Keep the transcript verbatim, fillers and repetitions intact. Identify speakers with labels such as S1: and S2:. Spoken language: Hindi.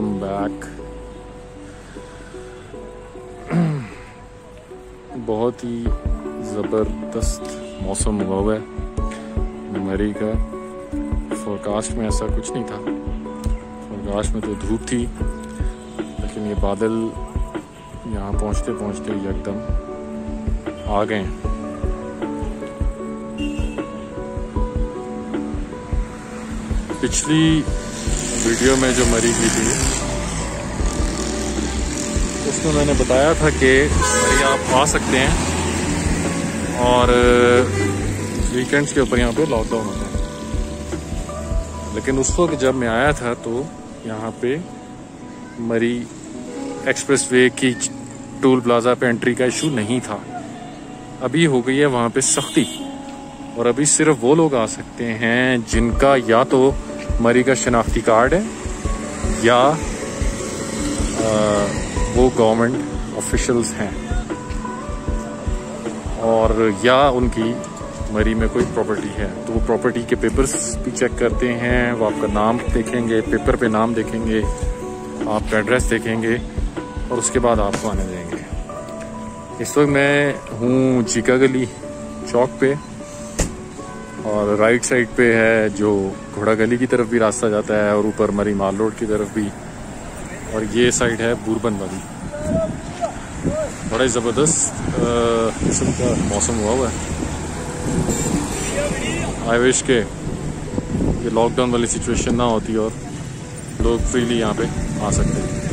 S1: Welcome back. बहुत ही ज़बरदस्त मौसम हुआ हुआ है मरी का। फोरकास्ट में ऐसा कुछ नहीं था, फोरकास्ट में तो धूप थी, लेकिन ये बादल यहाँ पहुँचते पहुँचते एकदम आ गए। पिछली वीडियो में जो मरी की थी उसमें मैंने बताया था कि मरी आप आ सकते हैं और वीकेंड्स के ऊपर यहाँ पे लॉकडाउन होता है। लेकिन उस वक्त जब मैं आया था तो यहाँ पे मरी एक्सप्रेसवे की टोल प्लाजा पे एंट्री का इशू नहीं था। अभी हो गई है वहाँ पे सख्ती, और अभी सिर्फ वो लोग आ सकते हैं जिनका या तो मरी का शनाख्ती कार्ड है या आ, वो गवर्नमेंट ऑफिशियल्स हैं, और या उनकी मरी में कोई प्रॉपर्टी है। तो वो प्रॉपर्टी के पेपर्स भी चेक करते हैं, वो आपका नाम देखेंगे, पेपर पे नाम देखेंगे, आपका एड्रेस देखेंगे और उसके बाद आपको आने देंगे। इस वक्त मैं हूँ चीका गली चौक पे, और राइट साइड पे है जो घोड़ा गली की तरफ भी रास्ता जाता है और ऊपर मरी माल रोड की तरफ भी, और ये साइड है बूरबन वाली। बड़ा ही ज़बरदस्त किस्म का मौसम हुआ हुआ है। आई विश के ये लॉकडाउन वाली सिचुएशन ना होती और लोग फ्रीली यहाँ पे आ सकते हैं।